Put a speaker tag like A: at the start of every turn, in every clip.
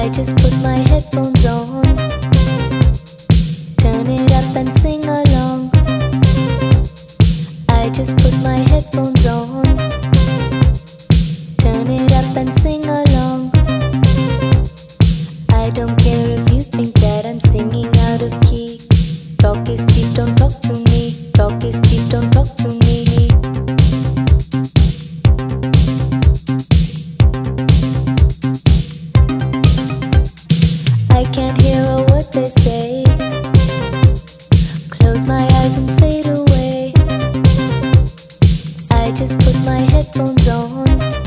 A: I just put my headphones on, turn it up and sing along. I just put my headphones on, turn it up and sing along. I don't care if you think that I'm singing out of key. Talk is cheap, don't talk to me. Talk is cheap, don't talk to me. I can't hear a word they say. Close my eyes and fade away. I just put my headphones on,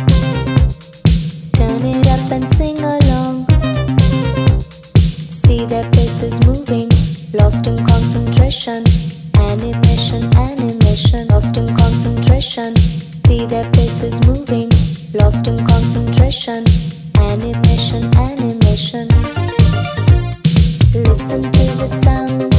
A: turn it up and sing along. See their faces moving, lost in concentration. Animation, animation, lost in concentration. See their faces moving, lost in concentration. Animation, animation. Listen to the sound.